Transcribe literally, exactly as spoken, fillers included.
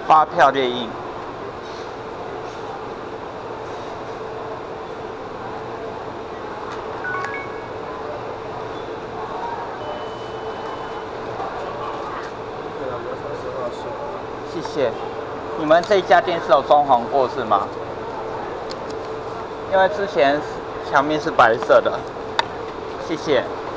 发票列印。谢谢。你们这一家店是有装潢过是吗？因为之前墙面是白色的。谢谢。